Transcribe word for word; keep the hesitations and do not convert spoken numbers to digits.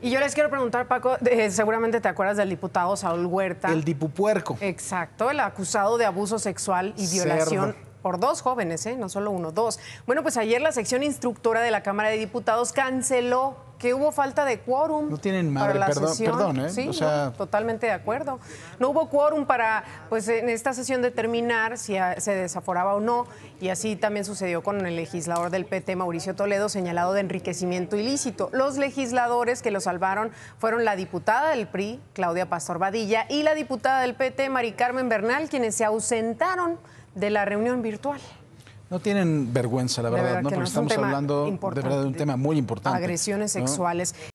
Y yo les quiero preguntar, Paco, eh, seguramente te acuerdas del diputado Saúl Huerta. El dipupuerco. Exacto, el acusado de abuso sexual y violación Cerdo. por dos jóvenes, ¿eh? No solo uno, dos. Bueno, pues ayer la sección instructora de la Cámara de Diputados canceló que hubo falta de quórum. No tienen madre, para la perdón, sesión. perdón, ¿eh? Sí, o sea... no, totalmente de acuerdo. No hubo quórum para, pues, en esta sesión determinar si a, se desaforaba o no, y así también sucedió con el legislador del P T, Mauricio Toledo, señalado de enriquecimiento ilícito. Los legisladores que lo salvaron fueron la diputada del P R I, Claudia Pastor Badilla, y la diputada del P T, Mari Carmen Bernal, quienes se ausentaron de la reunión virtual. No tienen vergüenza, la verdad, verdad ¿no? que Porque no, estamos hablando de verdad de un tema muy importante. Agresiones ¿no? sexuales.